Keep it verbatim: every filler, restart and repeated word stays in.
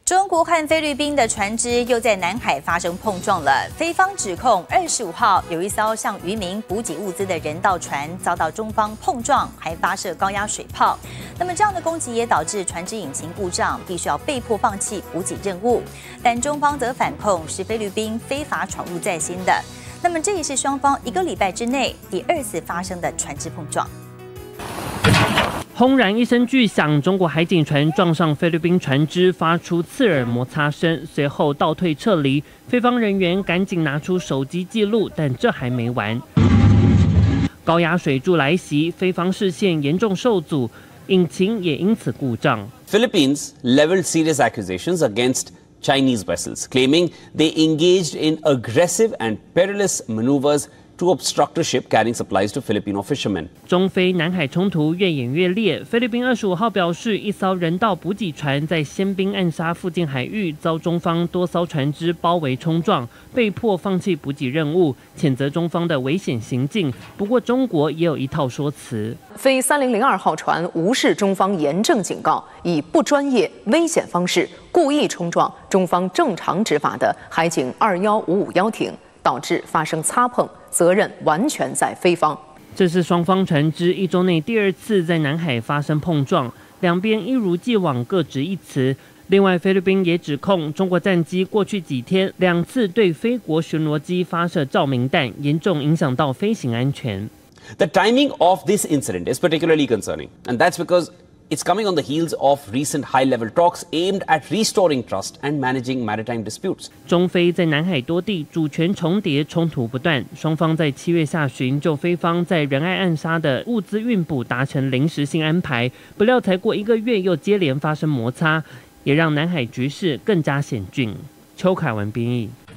中国和菲律宾的船只又在南海发生碰撞了。菲方指控二十五号有一艘向渔民补给物资的人道船遭到中方碰撞，还发射高压水炮。那么这样的攻击也导致船只引擎故障，必须要被迫放弃补给任务。但中方则反控是菲律宾非法闯入在先的。那么这也是双方一个礼拜之内第二次发生的船只碰撞。 轰然一声巨响，中国海警船撞上菲律宾船只，发出刺耳摩擦声，随后倒退撤离。菲方人员赶紧拿出手机记录，但这还没完。高压水柱来袭，菲方视线严重受阻，引擎也因此故障。 Philippines leveled serious accusations against Chinese vessels, claiming they engaged in aggressive and perilous maneuvers to obstruct a ship carrying supplies to Filipino fishermen. 中菲南海冲突越演越烈。菲律宾二十五号表示，一艘人道补给船在仙宾暗沙附近海域遭中方多艘船只包围冲撞，被迫放弃补给任务，谴责中方的危险行径。不过，中国也有一套说辞。 菲三零零二号船无视中方严正警告，以不专业、危险方式故意冲撞中方正常执法的海警二幺五五幺艇，导致发生擦碰。 责任完全在菲方。 这是双方船只一周内第二次在南海发生碰撞，两边一如既往各执一词。另外，菲律宾也指控中国战机过去几天两次对菲国巡逻机发射照明弹，严重影响到飞行安全。 The timing of this incident is particularly concerning, and that's because it's coming on the heels of recent high-level talks aimed at restoring trust and managing maritime disputes. 中菲在南海多地主权重叠，冲突不断。双方在七月下旬就菲方在仁爱暗沙的物资运补达成临时性安排，不料才过一个月又接连发生摩擦，也让南海局势更加险峻。邱凯文编译。